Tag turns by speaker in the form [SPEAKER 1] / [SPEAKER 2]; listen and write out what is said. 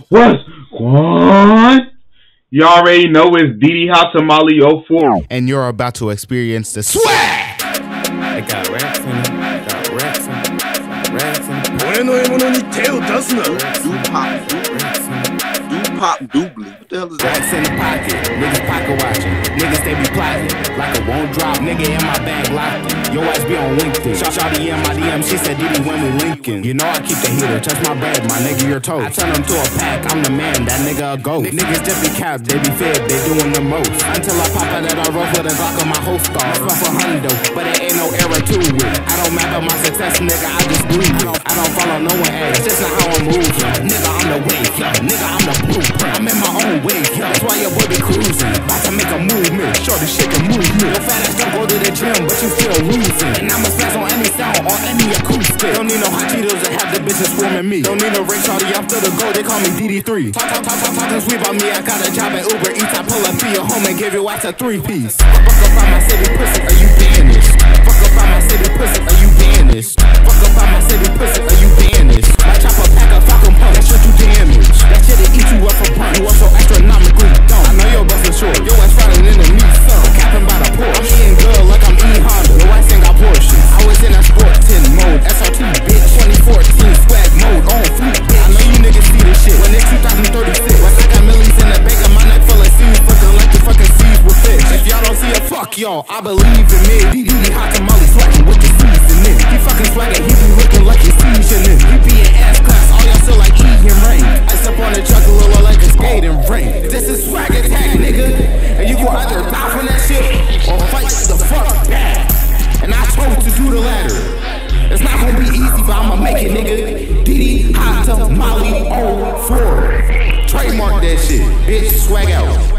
[SPEAKER 1] What's what? You already know it's Didi Hot Tamale 04.
[SPEAKER 2] And you're about to experience the swag!
[SPEAKER 3] I got racks in it. Got racks in it. Got racks in it.
[SPEAKER 4] Pop doobly. What the hell is that?
[SPEAKER 3] Racks in the pocket. Niggas pocket watching. Niggas they be plotting. Like a won't drop. Nigga in my bag locked. Your ass be on LinkedIn. Shawty in my DM. She said Didi when we linking. You know I keep the heater. Touch my bread. My nigga your toe. I turn them to a pack. I'm the man. That nigga a ghost. Niggas just be capped. They be fed. They doing the most. Until I pop out that I roll with a Glock on my whole star. Fuck for hundo. But it ain't no error to it. I don't map out my success, nigga. I just breathe. I don't follow no one ass. That's not how I move. Nigga I'm the wave. Nigga I'm the blueprint. I'm in my own way. That's why your boy be cruising. About to make a movement. Shorty shake a movement. Your fat ass don't go to the gym, but you still losing. And I'ma smash on any sound, on any acoustic. Don't need no hot Cheetos to have the bitches swarming me. Don't need no ring shorty after the goal. They call me DD3. Talking sweet about me. I got a job at Uber Eats. I pull up to your home and give your ass a 3-piece. Fuck up on my city pussy, are you banished? Fuck up on my city pussy, are you banished? Fuck up on my city pussy, are you banished? My chopper pack a Falcon Punch, that shit you damaged. That shit'll eat you up for punch. You up so astronomically dumb. I know your bustin' short. Your ass riding in the meat sun. Capping by the Porsche. I'm eating good like I'm eating Honda. Your ass ain't got Porsche. I was in that sport 10 mode. SRT bitch. 2014 swag mode on fleek bitch. I know you niggas see this shit. When it's 2036. When I got millies in the bank of my neck full of seeds. Looking like the fucking seeds with fish. If y'all don't see it, fuck y'all. I believe in me. Didi Hot Tamale swagging with the seasoning. He fucking swagging. He be looking like he's seasoning. He be in ass class. All y'all still like eating rain. I step on the truck a little like a skating ring. This is swag attack, nigga. And you can either die from that shit or fight the fuck back. And I chose to do the latter. It's not gonna be easy, but I'ma make it, nigga. Didi Hot Tamale 04. Trademark that shit, bitch. Swag out.